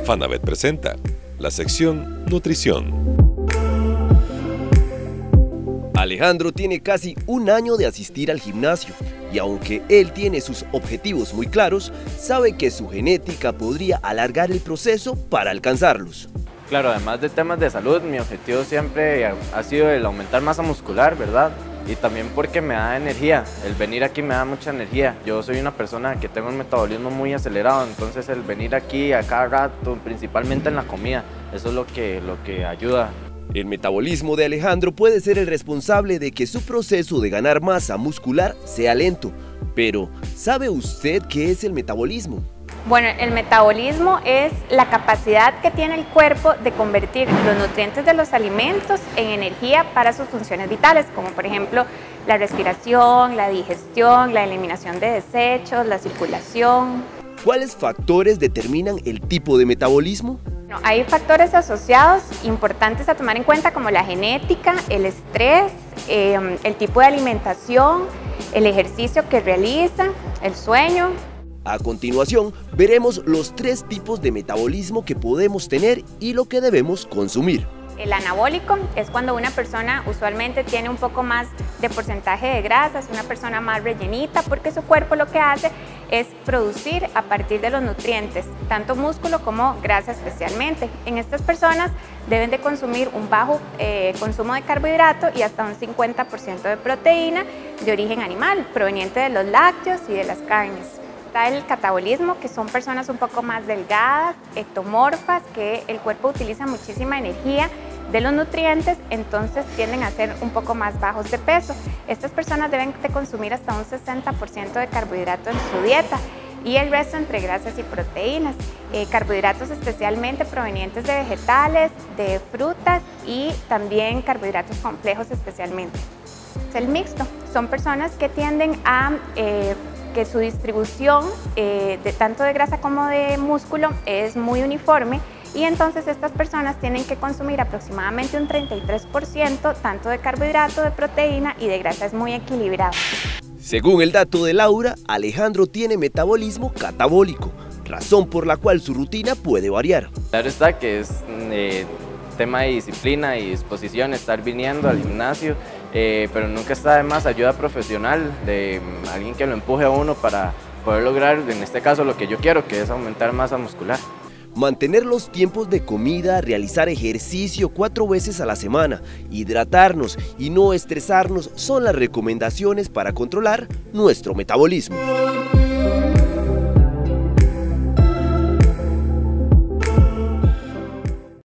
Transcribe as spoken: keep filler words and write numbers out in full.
Fanavet presenta la sección Nutrición. Alejandro tiene casi un año de asistir al gimnasio y aunque él tiene sus objetivos muy claros, sabe que su genética podría alargar el proceso para alcanzarlos. Claro, además de temas de salud, mi objetivo siempre ha sido el aumentar masa muscular, ¿verdad? Y también porque me da energía, el venir aquí me da mucha energía. Yo soy una persona que tengo un metabolismo muy acelerado, entonces el venir aquí a cada rato, principalmente en la comida, eso es lo que, lo que ayuda. El metabolismo de Alejandro puede ser el responsable de que su proceso de ganar masa muscular sea lento. Pero, ¿sabe usted qué es el metabolismo? Bueno, el metabolismo es la capacidad que tiene el cuerpo de convertir los nutrientes de los alimentos en energía para sus funciones vitales, como por ejemplo la respiración, la digestión, la eliminación de desechos, la circulación. ¿Cuáles factores determinan el tipo de metabolismo? Bueno, hay factores asociados importantes a tomar en cuenta como la genética, el estrés, eh, el tipo de alimentación, el ejercicio que realiza, el sueño. A continuación, veremos los tres tipos de metabolismo que podemos tener y lo que debemos consumir. El anabólico es cuando una persona usualmente tiene un poco más de porcentaje de grasas, una persona más rellenita, porque su cuerpo lo que hace es producir a partir de los nutrientes, tanto músculo como grasa especialmente. En estas personas deben de consumir un bajo eh, consumo de carbohidrato y hasta un cincuenta por ciento de proteína de origen animal, proveniente de los lácteos y de las carnes. Está el catabolismo, que son personas un poco más delgadas, ectomorfas, que el cuerpo utiliza muchísima energía de los nutrientes, entonces tienden a ser un poco más bajos de peso. Estas personas deben de consumir hasta un sesenta por ciento de carbohidrato en su dieta y el resto entre grasas y proteínas. Eh, carbohidratos especialmente provenientes de vegetales, de frutas y también carbohidratos complejos especialmente. El mixto son personas que tienden a eh, que su distribución eh, de tanto de grasa como de músculo es muy uniforme y entonces estas personas tienen que consumir aproximadamente un treinta y tres por ciento tanto de carbohidrato, de proteína y de grasa, es muy equilibrado. Según el dato de Laura, Alejandro tiene metabolismo catabólico, razón por la cual su rutina puede variar. Claro está que es eh, tema de disciplina y disposición estar viniendo al gimnasio, eh, pero nunca está de más ayuda profesional de um, alguien que lo empuje a uno para poder lograr, en este caso, lo que yo quiero, que es aumentar masa muscular. Mantener los tiempos de comida, realizar ejercicio cuatro veces a la semana, hidratarnos y no estresarnos son las recomendaciones para controlar nuestro metabolismo.